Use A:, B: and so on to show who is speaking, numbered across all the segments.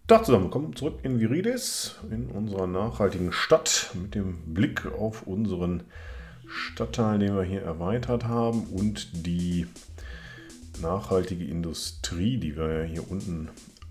A: Tag zusammen, willkommen zurück in Viridis, in unserer nachhaltigen Stadt, mit dem Blick auf unseren Stadtteil, den wir hier erweitert haben, und die nachhaltige Industrie, die wir hier unten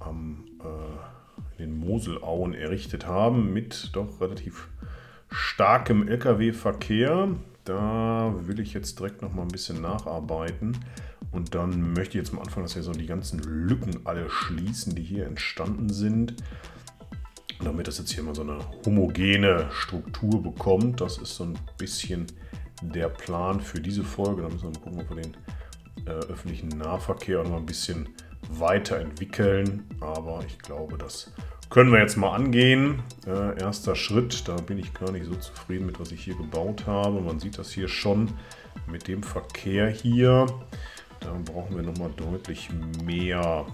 A: in den Moselauen errichtet haben, mit doch relativ starkem Lkw-Verkehr. Da will ich jetzt direkt noch mal ein bisschen nacharbeiten. Und dann möchte ich jetzt am Anfang, dass wir so die ganzen Lücken alle schließen, die hier entstanden sind. Damit das jetzt hier mal so eine homogene Struktur bekommt. Das ist so ein bisschen der Plan für diese Folge. Da müssen wir mal gucken, ob wir den öffentlichen Nahverkehr auch noch mal ein bisschen weiterentwickeln. Aber ich glaube, das können wir jetzt mal angehen. Erster Schritt, da bin ich gar nicht so zufrieden mit, was ich hier gebaut habe. Man sieht das hier schon mit dem Verkehr hier. Da brauchen wir nochmal deutlich mehr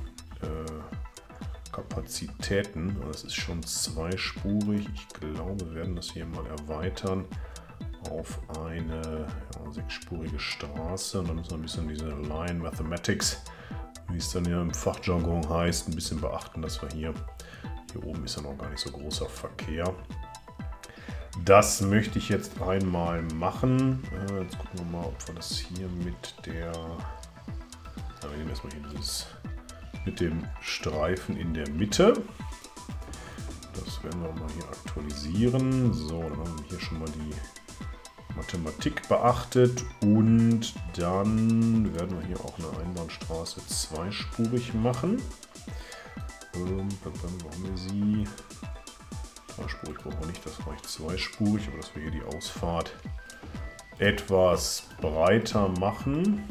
A: Kapazitäten. Das ist schon zweispurig. Ich glaube, wir werden das hier mal erweitern auf eine sechsspurige Straße. Und dann müssen wir ein bisschen diese Line Mathematics, wie es dann ja im Fachjargon heißt, ein bisschen beachten, dass wir hier oben ist ja noch gar nicht so großer Verkehr. Das möchte ich jetzt einmal machen. Jetzt gucken wir mal, ob wir das hier mit der... wir nehmen erstmal hier dieses mit dem Streifen in der Mitte. Das werden wir mal hier aktualisieren. So, dann haben wir hier schon mal die Mathematik beachtet. Und dann werden wir hier auch eine Einbahnstraße zweispurig machen. Brauchen wir sie? Dreispurig brauchen wir nicht, das reicht zweispurig, aber dass wir hier die Ausfahrt etwas breiter machen.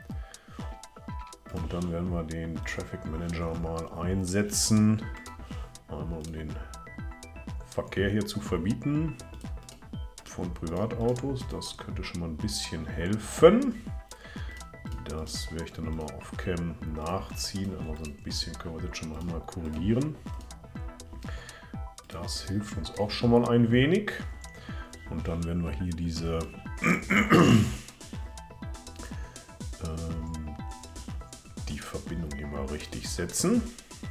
A: Und dann werden wir den Traffic Manager mal einsetzen, einmal um den Verkehr hier zu verbieten von Privatautos. Das könnte schon mal ein bisschen helfen. Das werde ich dann nochmal auf Cam nachziehen, aber so ein bisschen können wir das schon mal einmal korrigieren. Das hilft uns auch schon mal ein wenig. Und dann werden wir hier diese die Verbindung hier mal richtig setzen.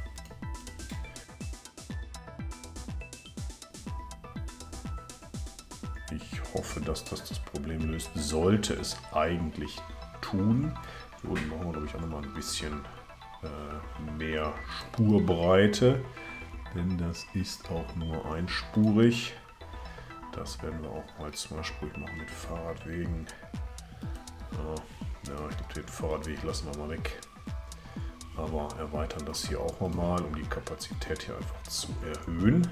A: Ich hoffe, dass das Problem löst. Sollte es eigentlich tun. Hier unten brauchen wir, glaube ich, auch noch mal ein bisschen mehr Spurbreite, denn das ist auch nur einspurig. Das werden wir auch mal zweispurig machen mit Fahrradwegen. Ja, ich glaube, den Fahrradweg lassen wir mal weg. Aber erweitern das hier auch nochmal, um die Kapazität hier einfach zu erhöhen.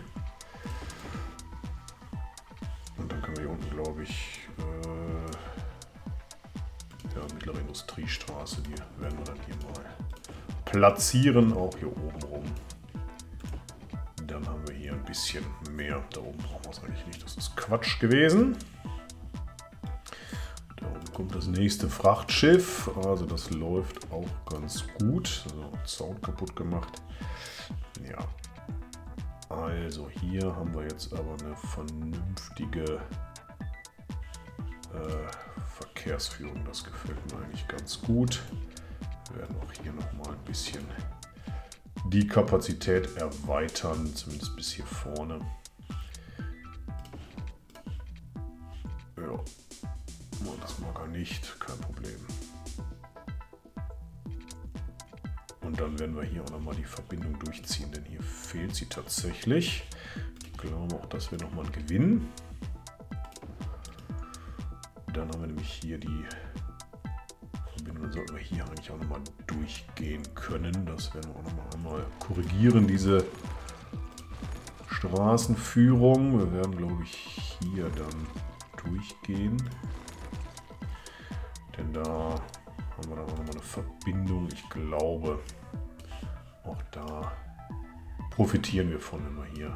A: Und dann können wir hier unten, glaube ich, mittlere Industriestraße, die werden wir dann hier mal platzieren, auch hier oben rum. Dann haben wir hier ein bisschen mehr. Da oben brauchen wir es eigentlich nicht, das ist Quatsch gewesen. Da oben kommt das nächste Frachtschiff, also das läuft auch ganz gut. So, Zaun kaputt gemacht. Ja, also hier haben wir jetzt aber eine vernünftige Verkehrsführung. Das gefällt mir eigentlich ganz gut. Wir werden auch hier noch mal ein bisschen die Kapazität erweitern, zumindest bis hier vorne. Ja, das mag er nicht, kein Problem. Und dann werden wir hier auch noch mal die Verbindung durchziehen, denn hier fehlt sie tatsächlich. Ich glaube auch, das wäre noch mal ein Gewinn. Dann haben wir nämlich hier die Verbindung, dann sollten wir hier eigentlich auch noch mal durchgehen können. Das werden wir auch noch einmal korrigieren, diese Straßenführung. Wir werden, glaube ich, hier dann durchgehen, denn da haben wir dann auch noch mal eine Verbindung. Ich glaube, auch da profitieren wir von, wenn wir hier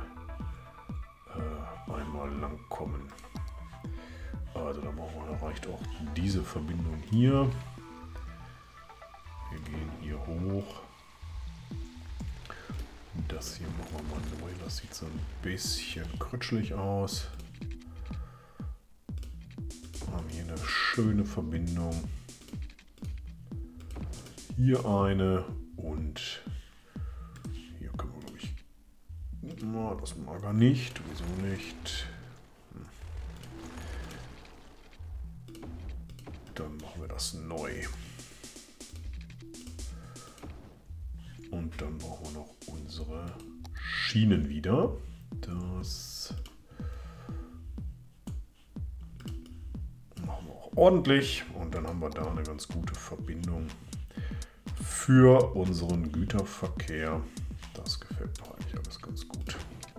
A: einmal lang kommen. Also da reicht auch diese Verbindung hier. Wir gehen hier hoch. Das hier machen wir mal neu. Das sieht so ein bisschen krütschelig aus. Wir haben hier eine schöne Verbindung. Hier eine und hier können wir, glaube ich, Na, das mag er nicht. Wieso nicht? Dann machen wir das neu. Und dann brauchen wir noch unsere Schienen wieder. Das machen wir auch ordentlich. Und dann haben wir da eine ganz gute Verbindung für unseren Güterverkehr. Das gefällt mir eigentlich alles ganz gut.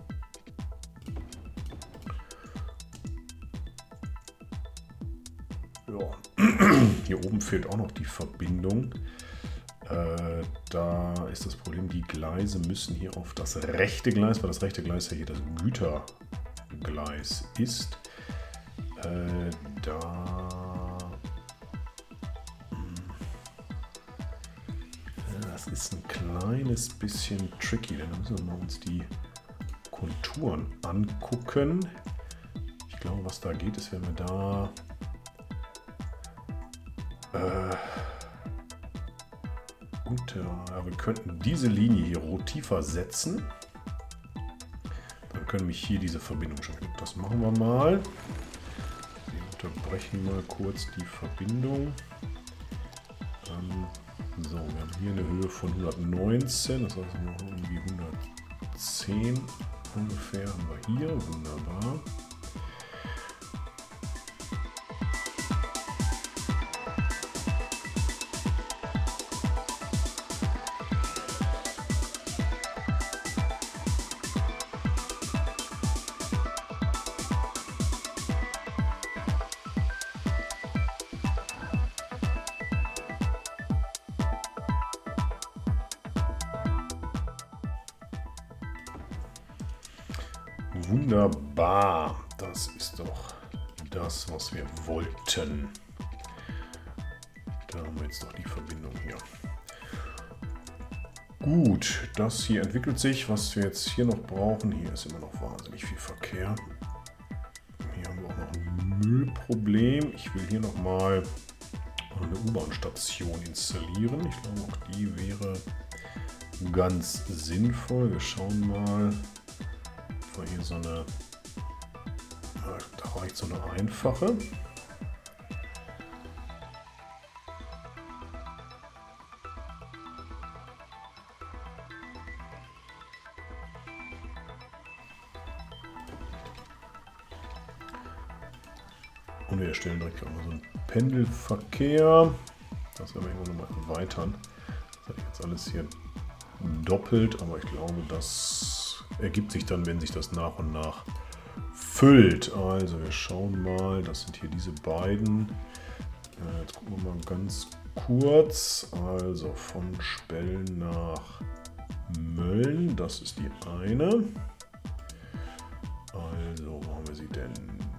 A: Ja. Hier oben fehlt auch noch die Verbindung. Da ist das Problem, die Gleise müssen hier auf das rechte Gleis, weil das rechte Gleis ja hier das Gütergleis ist. Das ist ein kleines bisschen tricky, dann müssen wir mal uns die Konturen angucken. Ich glaube, was da geht, ist, wenn wir da wir könnten diese Linie hier rot tiefer setzen. Dann können wir hier diese Verbindung schaffen. Das machen wir mal. Wir unterbrechen mal kurz die Verbindung. So, wir haben hier eine Höhe von 119, das heißt noch irgendwie 110 ungefähr haben wir hier. Wunderbar. Wunderbar, das ist doch das, was wir wollten. Da haben wir jetzt doch die Verbindung hier. Gut, das hier entwickelt sich. Was wir jetzt hier noch brauchen, hier ist immer noch wahnsinnig viel Verkehr. Hier haben wir auch noch ein Müllproblem. Ich will hier noch mal eine U-Bahn-Station installieren. Ich glaube, auch die wäre ganz sinnvoll. Wir schauen mal. Hier so eine, da reicht so eine einfache. Und wir erstellen direkt auch mal so einen Pendelverkehr. Das werden wir irgendwann nochmal erweitern. Das habe ich jetzt alles hier doppelt, aber ich glaube, das ergibt sich dann, wenn sich das nach und nach füllt. Also wir schauen mal, das sind hier diese beiden. Jetzt gucken wir mal ganz kurz. Also von Spell nach Mölln, das ist die eine. Also wo haben wir sie denn?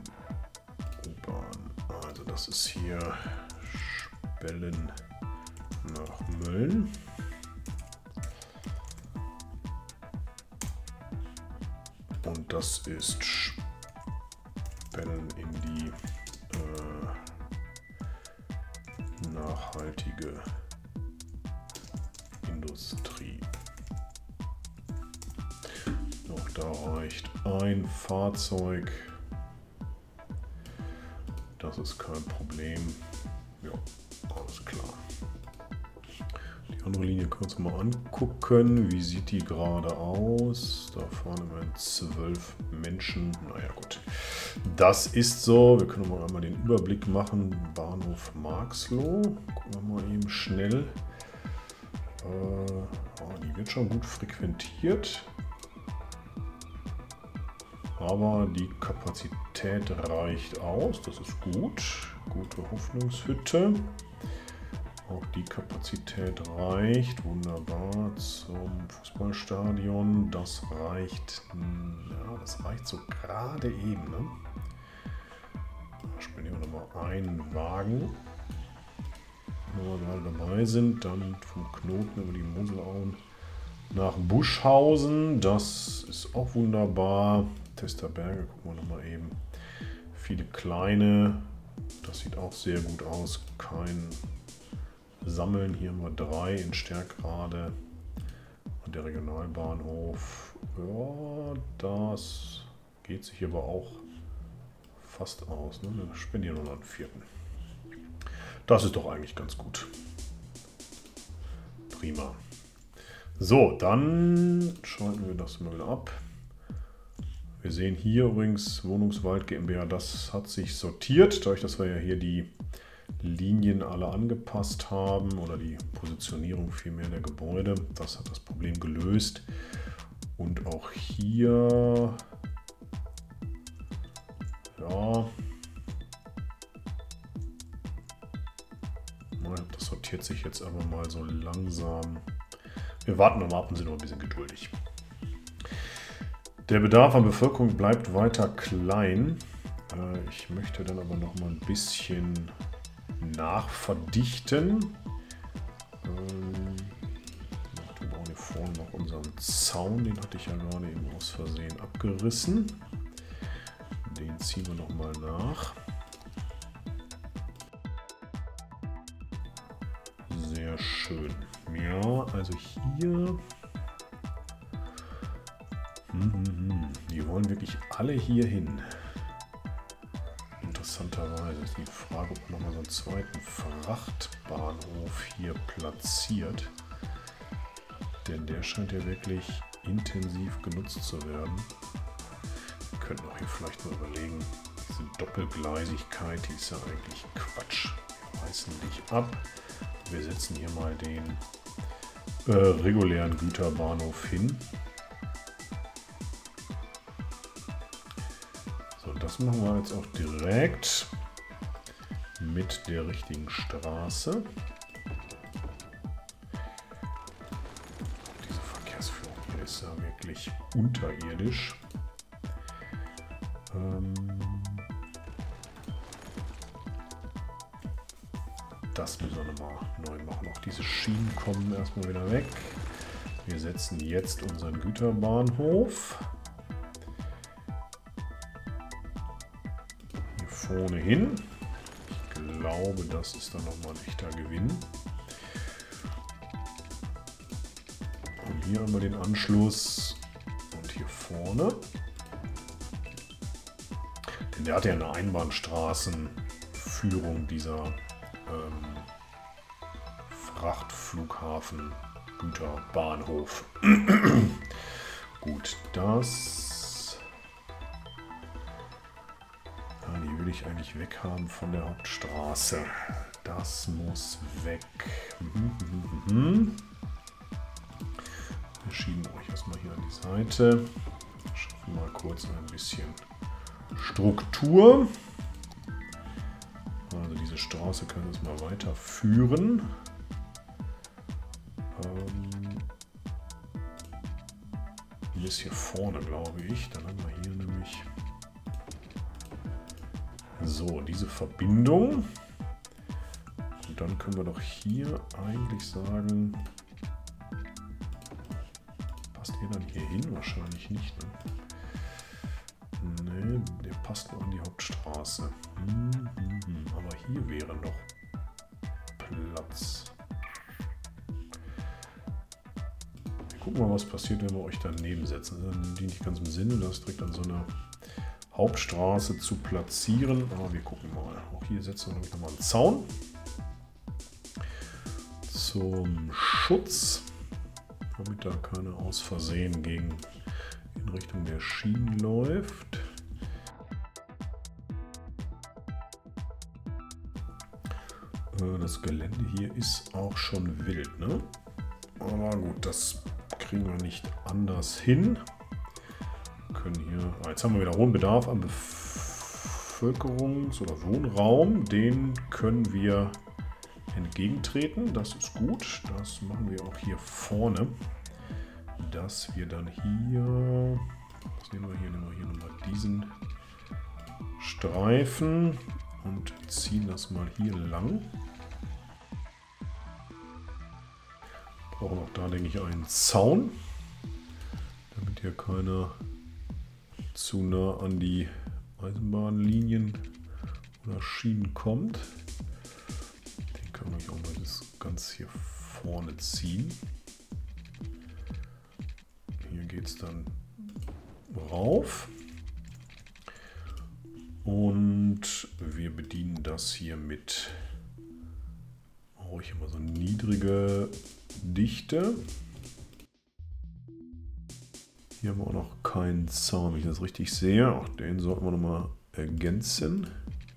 A: U-Bahn. Also das ist hier Spellen nach Mölln. Und das ist Spellen in die nachhaltige Industrie. Auch da reicht ein Fahrzeug. Das ist kein Problem. Ja, alles klar. Die andere Linie können wir uns mal angucken. Wie sieht die gerade aus? Da fahren immerhin 12 Menschen. Naja, gut. Das ist so. Wir können mal einmal den Überblick machen. Bahnhof Marxloh. Gucken wir mal eben schnell. Die wird schon gut frequentiert. Aber die Kapazität reicht aus. Das ist gut. Gute Hoffnungshütte. Auch die Kapazität reicht. Wunderbar. Zum Fußballstadion. Das reicht. Ja, das reicht so gerade eben. Ne? Da spielen wir nochmal einen Wagen. Wenn wir gerade dabei sind, dann vom Knoten über die Moselauen nach Buschhausen. Das ist auch wunderbar. Testerberge, gucken wir nochmal eben. Viele kleine. Das sieht auch sehr gut aus. Kein Sammeln. Hier haben wir 3 in Stärkrade. Und der Regionalbahnhof. Ja, Das geht sich aber auch fast aus. Ne? Wir spendieren nur noch einen vierten. Das ist doch eigentlich ganz gut. Prima. So, dann schalten wir das mal wieder ab. Wir sehen hier übrigens Wohnungswald GmbH, das hat sich sortiert, dadurch, dass wir ja hier die Linien alle angepasst haben oder die Positionierung vielmehr der Gebäude. Das hat das Problem gelöst. Und auch hier, ja, das sortiert sich jetzt aber mal so langsam. Wir warten noch mal ab und sind noch ein bisschen geduldig. Der Bedarf an Bevölkerung bleibt weiter klein. Ich möchte dann aber noch mal ein bisschen nachverdichten. Wir bauen hier vorne noch unseren Zaun, den hatte ich ja gerade eben aus Versehen abgerissen. Den ziehen wir noch mal nach. Sehr schön. Ja, also hier. Die wollen wirklich alle hier hin. Interessanterweise ist die Frage, ob man nochmal so einen zweiten Frachtbahnhof hier platziert. Denn der scheint ja wirklich intensiv genutzt zu werden. Wir könnten auch hier vielleicht mal überlegen, diese Doppelgleisigkeit, die ist ja eigentlich Quatsch. Wir reißen dich ab. Wir setzen hier mal den regulären Güterbahnhof hin. So, das machen wir jetzt auch direkt mit der richtigen Straße. Diese Verkehrsführung hier ist ja wirklich unterirdisch. Das müssen wir nochmal neu machen. Auch diese Schienen kommen erstmal wieder weg. Wir setzen jetzt unseren Güterbahnhof hier vorne hin. Ich glaube, das ist dann nochmal ein echter Gewinn. Und hier haben wir den Anschluss und hier vorne. Denn der hat ja eine Einbahnstraßenführung, dieser Frachtflughafen, Güterbahnhof. Gut, das... Ja, die will ich eigentlich weghaben von der Hauptstraße. Das muss weg. Wir schieben euch erstmal hier an die Seite. Schaffen mal kurz ein bisschen Struktur. Also diese Straße können wir jetzt mal weiterführen. Hier ist hier vorne, glaube ich. Dann haben wir hier nämlich so diese Verbindung. Und dann können wir doch hier eigentlich sagen, passt ihr dann hier hin? Wahrscheinlich nicht. Ne? Nee, der passt nur an die Hauptstraße. Aber hier wäre noch Platz. Wir gucken mal, was passiert, wenn wir euch daneben setzen. Das ist nicht ganz im Sinne, das direkt an so einer Hauptstraße zu platzieren. Aber wir gucken mal. Auch hier setzen wir nämlich nochmal einen Zaun. Zum Schutz. Damit da keiner aus Versehen in Richtung der Schienen läuft. Das Gelände hier ist auch schon wild, ne? Aber gut, das kriegen wir nicht anders hin. Wir können hier, jetzt haben wir wieder hohen Bedarf an Bevölkerungs- oder Wohnraum. Den können wir entgegentreten. Das ist gut. Das machen wir auch hier vorne. Dass wir dann hier, was nehmen wir hier nochmal diesen Streifen und ziehen das mal hier lang. Brauchen auch da, denke ich, einen Zaun, damit hier keiner zu nah an die Eisenbahnlinien oder Schienen kommt. Den können wir auch mal das ganz hier vorne ziehen. Hier geht es dann rauf. Und wir bedienen das hier mit, brauche ich immer so niedrige Dichte. Hier haben wir auch noch keinen Zaun, wenn ich das richtig sehe. Auch den sollten wir nochmal ergänzen.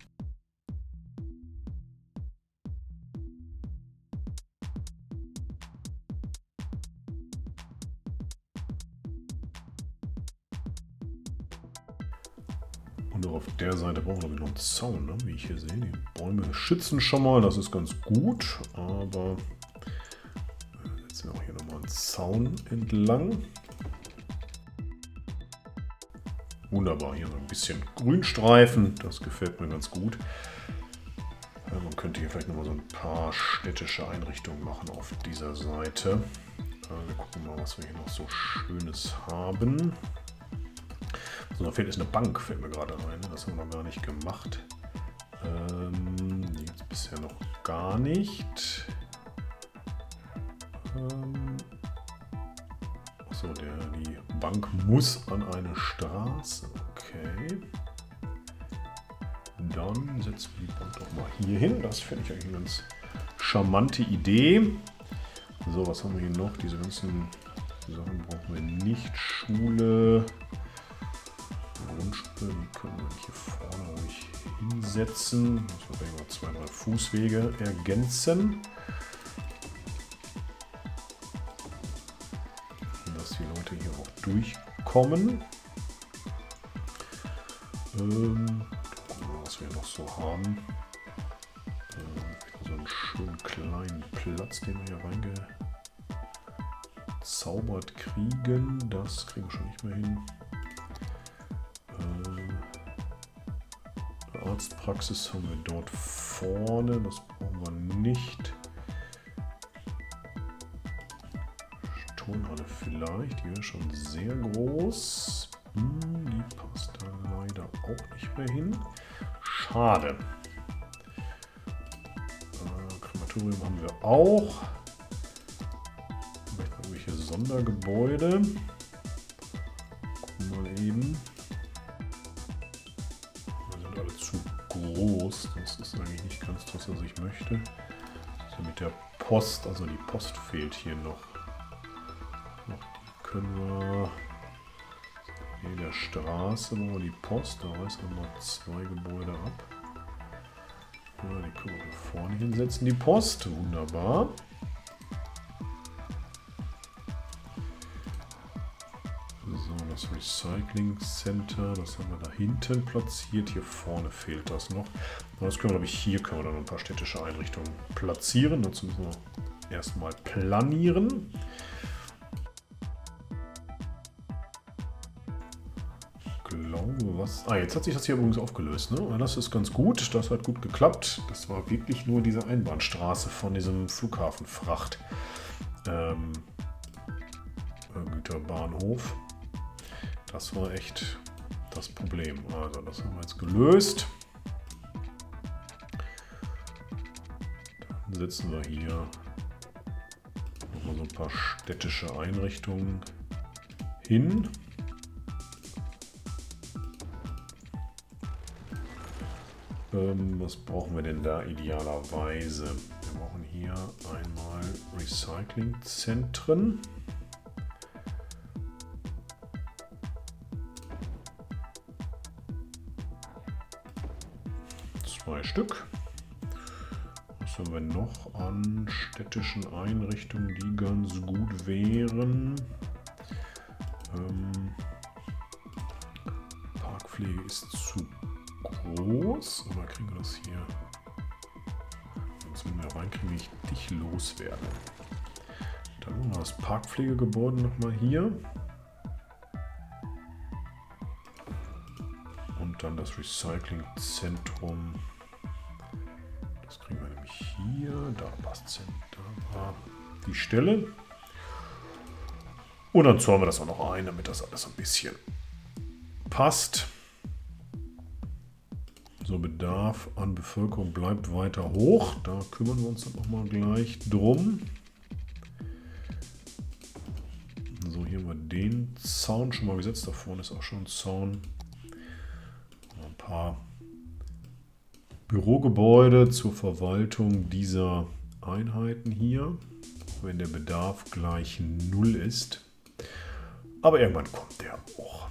A: Und auch auf der Seite brauchen wir noch einen Zaun, ne? Wie ich hier sehe. Die Bäume schützen schon mal, das ist ganz gut. Aber jetzt setzen wir auch hier nochmal einen Zaun entlang. Wunderbar, hier so ein bisschen Grünstreifen, das gefällt mir ganz gut. Man könnte hier vielleicht nochmal so ein paar städtische Einrichtungen machen auf dieser Seite. Wir gucken mal, was wir hier noch so Schönes haben. So, da fehlt jetzt eine Bank, fällt mir gerade ein. Das haben wir noch gar nicht gemacht. Die gibt es bisher noch gar nicht. Achso, die Bank muss an eine Straße. Okay. Dann setzen wir die Bank doch mal hier hin. Das finde ich eigentlich eine ganz charmante Idee. So, was haben wir hier noch? Diese ganzen Sachen brauchen wir nicht. Schule, Grundschule, die können wir hier vorne ruhig hinsetzen. Muss man vielleicht mal 2-3 Fußwege ergänzen. Dass die Leute hier auch durchkommen. Gucken wir mal, was wir noch so haben. So einen schönen kleinen Platz, den wir hier reingezaubert kriegen. Das kriegen wir schon nicht mehr hin. Arztpraxis haben wir dort vorne. Das brauchen wir nicht. Turnhalle vielleicht. Die wäre schon sehr groß. Die passt da leider auch nicht mehr hin. Schade. Krematorium haben wir auch. Vielleicht irgendwelche Sondergebäude. Gucken wir mal eben. Die sind alle zu groß. Das ist eigentlich nicht ganz das, was ich möchte. Also mit der Post, also die Post fehlt hier noch. Die können wir. Hier in der Straße machen wir die Post, da reißen wir mal 2 Gebäude ab. Ja, die können wir hier vorne hinsetzen, die Post. Wunderbar. So, das Recycling Center, das haben wir da hinten platziert. Hier vorne fehlt das noch. Das können wir, glaube ich, hier können wir dann ein paar städtische Einrichtungen platzieren. Dazu müssen wir erstmal planieren. Jetzt hat sich das hier übrigens aufgelöst. Ne? Das ist ganz gut, das hat gut geklappt. Das war wirklich nur diese Einbahnstraße von diesem Flughafenfracht Güterbahnhof. Das war echt das Problem. Also das haben wir jetzt gelöst. Dann setzen wir hier nochmal so ein paar städtische Einrichtungen hin. Was brauchen wir denn da idealerweise? Wir brauchen hier einmal Recyclingzentren. Zwei Stück. Was haben wir noch an städtischen Einrichtungen, die ganz gut wären? Parkpflege ist zu groß, aber kriegen wir das hier? Müssen wir reinkriegen, wie ich dich loswerde. Dann machen wir das Parkpflegegebäude nochmal hier. Und dann das Recyclingzentrum. Das kriegen wir nämlich hier. Da passt es. Da war die Stelle. Und dann zäumen wir das auch noch ein, damit das alles ein bisschen passt. So, Bedarf an Bevölkerung bleibt weiter hoch. Da kümmern wir uns dann nochmal gleich drum. So, So, hier haben wir den Zaun schon mal gesetzt. Da vorne ist auch schon ein Zaun. Ein paar Bürogebäude zur Verwaltung dieser Einheiten hier, wenn der Bedarf gleich 0 ist. Aber irgendwann kommt der auch.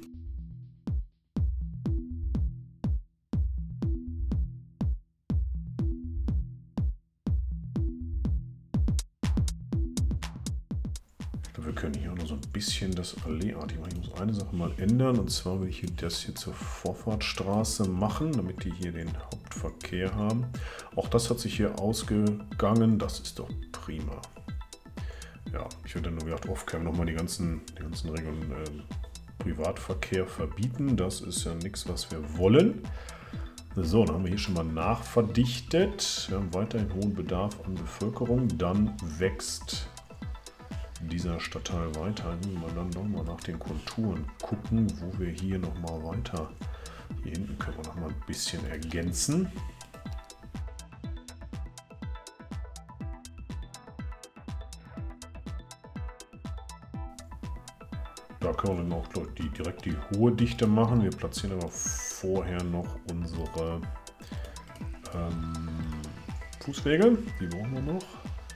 A: Wir können hier auch noch so ein bisschen das Alleeartige machen. Ich muss eine Sache mal ändern, und zwar will ich das hier zur Vorfahrtsstraße machen, damit die hier den Hauptverkehr haben. Auch das hat sich hier ausgegangen, das ist doch prima. Ja, ich würde nur gedacht, off-cam nochmal die ganzen Regeln Privatverkehr verbieten. Das ist ja nichts, was wir wollen. So, dann haben wir hier schon mal nachverdichtet. Wir haben weiterhin hohen Bedarf an Bevölkerung. Dann wächst dieser Stadtteil weiter. Wir dann nochmal nach den Konturen gucken, wo wir hier nochmal weiter. Hier hinten können wir nochmal ein bisschen ergänzen. Da können wir dann auch direkt die hohe Dichte machen. Wir platzieren aber vorher noch unsere Fußwege. Die brauchen wir noch,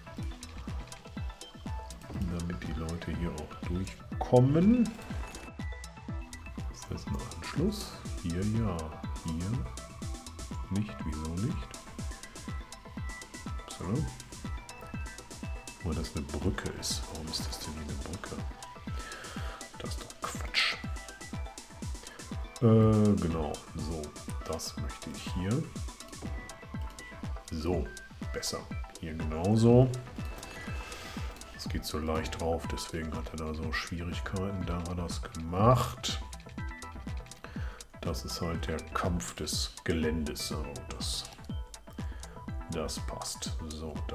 A: damit die Leute hier auch durchkommen. Das ist ein Anschluss. Hier ja, hier nicht. Wieso nicht? So. Weil das eine Brücke ist. Warum ist das denn hier eine Brücke? Das ist doch Quatsch. Genau, so, das möchte ich hier. So, besser. Hier genauso. Es geht so leicht drauf, deswegen hat er da so Schwierigkeiten. Da hat er das gemacht. Das ist halt der Kampf des Geländes. So, das passt. So, dann.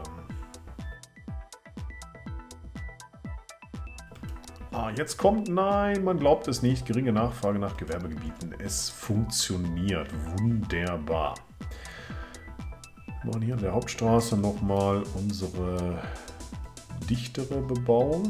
A: Jetzt kommt, nein, man glaubt es nicht, geringe Nachfrage nach Gewerbegebieten. Es funktioniert wunderbar. Wir machen hier an der Hauptstraße nochmal unsere dichtere Bebauung.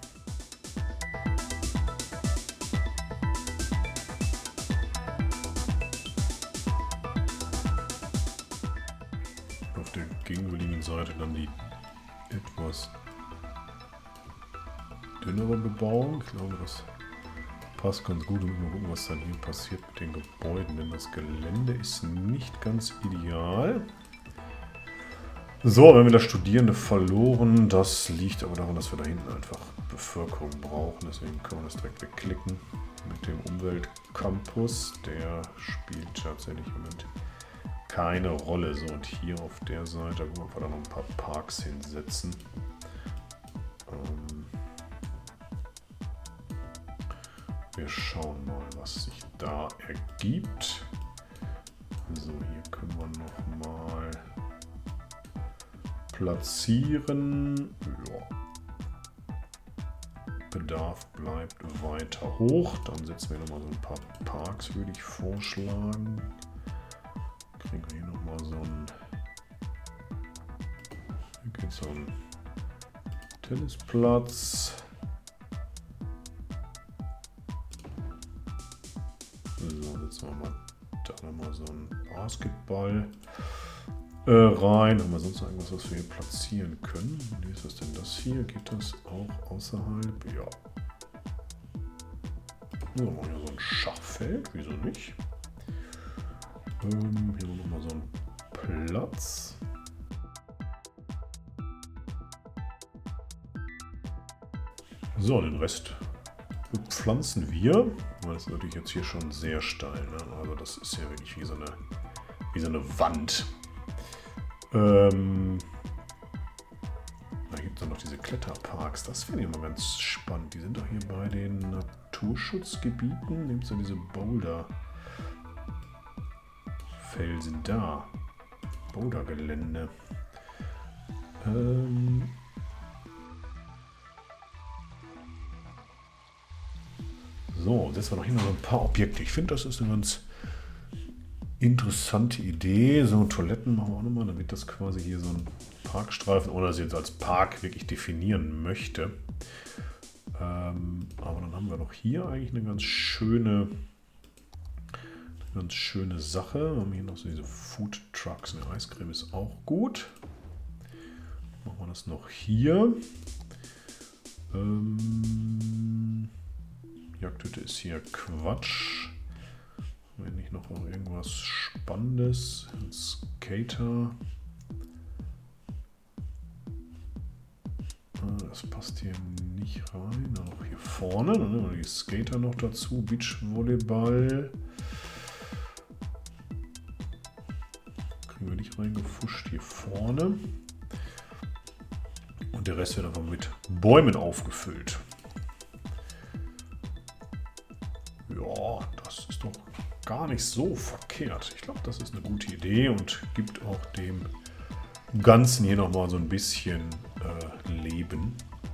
A: Auf der gegenüberliegenden Seite dann die etwas dünnere Bebauung. Ich glaube, das passt ganz gut. Und mal gucken, was dann hier passiert mit den Gebäuden, denn das Gelände ist nicht ganz ideal. So, wenn wir das Studierende verloren, das liegt aber daran, dass wir da hinten einfach Bevölkerung brauchen. Deswegen können wir das direkt wegklicken mit dem Umweltcampus. Der spielt tatsächlich im Moment keine Rolle. So, und hier auf der Seite können wir da noch ein paar Parks hinsetzen. Wir schauen mal, was sich da ergibt. So, hier können wir noch mal platzieren. Ja. Bedarf bleibt weiter hoch. Dann setzen wir noch mal so ein paar Parks, würde ich vorschlagen. Kriegen wir hier noch mal so ein. Hier geht so ein Tennisplatz. So, setzen wir mal da nochmal so ein Basketball rein. Haben wir sonst noch irgendwas, was wir hier platzieren können? Wie ist das denn das hier? Geht das auch außerhalb? Ja. So, machen wir so ein Schachfeld. Wieso nicht? Hier nochmal so ein Platz. So, den Rest pflanzen wir. Das ist natürlich jetzt hier schon sehr steil. Ne? Also das ist ja wirklich wie so eine Wand. Da gibt es dann noch diese Kletterparks. Das finde ich immer ganz spannend. Die sind doch hier bei den Naturschutzgebieten. Nehmt so diese Boulderfelsen da. Bouldergelände. So, setzen wir noch hin so ein paar Objekte. Ich finde, das ist eine ganz interessante Idee. So, Toiletten machen wir auch nochmal, damit das quasi hier so ein Parkstreifen, oder das jetzt als Park wirklich definieren möchte. Aber dann haben wir doch hier eigentlich eine ganz schöne Sache. Wir haben hier noch so diese Food Trucks. Eine Eiscreme ist auch gut. Machen wir das noch hier. Jagdhütte ist hier Quatsch. Haben wir nicht noch irgendwas Spannendes? Ein Skater. Das passt hier nicht rein. Auch hier vorne. Dann nehmen wir die Skater noch dazu. Beachvolleyball. Kriegen wir nicht reingefuscht hier vorne. Und der Rest wird einfach mit Bäumen aufgefüllt. Ja, das ist doch gar nicht so verkehrt. Ich glaube, das ist eine gute Idee und gibt auch dem Ganzen hier nochmal so ein bisschen Leben.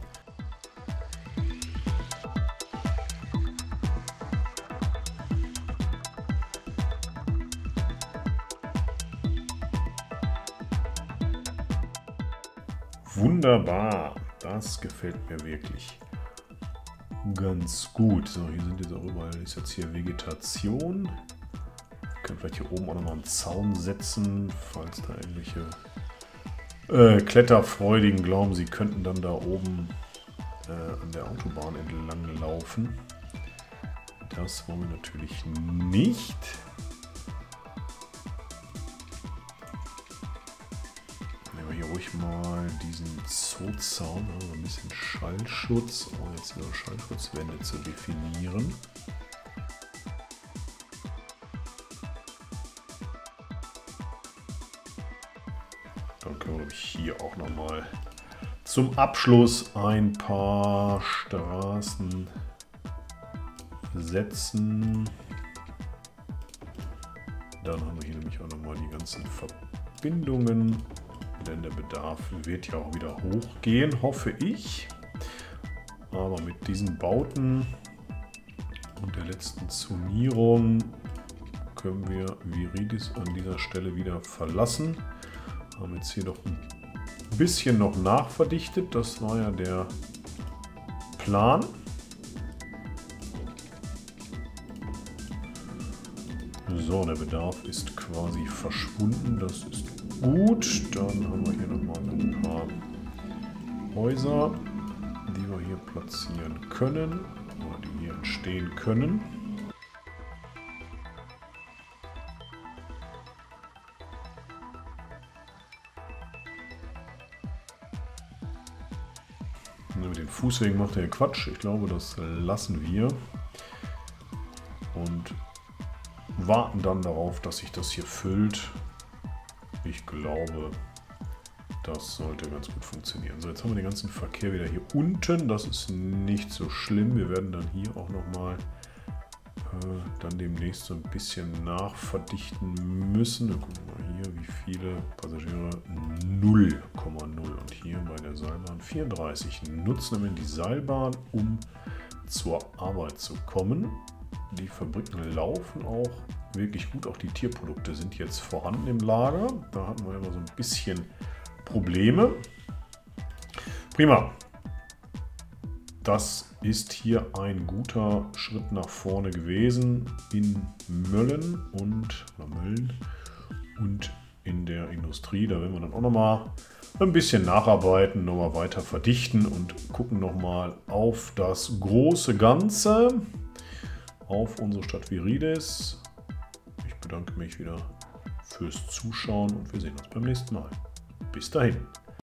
A: Wunderbar, das gefällt mir wirklich ganz gut. So, hier sind jetzt auch überall, ist jetzt hier Vegetation. Wir können vielleicht hier oben auch nochmal einen Zaun setzen, falls da irgendwelche Kletterfreudigen glauben, sie könnten dann da oben an der Autobahn entlang laufen. Das wollen wir natürlich nicht. Nehmen wir hier ruhig mal diesen Zoozaun, also ein bisschen Schallschutz, um jetzt wieder Schallschutzwände zu definieren. Dann können wir hier auch nochmal zum Abschluss ein paar Straßen setzen. Dann haben wir hier nämlich auch nochmal die ganzen Verbindungen, denn der Bedarf wird ja auch wieder hochgehen, hoffe ich. Aber mit diesen Bauten und der letzten Zonierung können wir Viridis an dieser Stelle wieder verlassen. Haben jetzt hier noch ein bisschen noch nachverdichtet. Das war ja der Plan. So, der Bedarf ist quasi verschwunden. Das ist gut. Dann haben wir hier nochmal ein paar Häuser, die wir hier platzieren können oder die hier entstehen können. Mit den Fußwegen macht er Quatsch. Ich glaube, das lassen wir. Und warten dann darauf, dass sich das hier füllt. Ich glaube, das sollte ganz gut funktionieren. So, jetzt haben wir den ganzen Verkehr wieder hier unten. Das ist nicht so schlimm. Wir werden dann hier auch nochmal dann demnächst so ein bisschen nachverdichten müssen. Wir gucken mal hier, wie viele Passagiere 0,0 und hier bei der Seilbahn 34. Nutzen wir die Seilbahn, um zur Arbeit zu kommen. Die Fabriken laufen auch wirklich gut. Auch die Tierprodukte sind jetzt vorhanden im Lager. Da hatten wir immer so ein bisschen Probleme. Prima. Das ist hier ein guter Schritt nach vorne gewesen in Mölln und in der Industrie. Da werden wir dann auch nochmal ein bisschen nacharbeiten, nochmal weiter verdichten und gucken nochmal auf das große Ganze, auf unsere Stadt Viridis. Ich bedanke mich wieder fürs Zuschauen und wir sehen uns beim nächsten Mal. Bis dahin.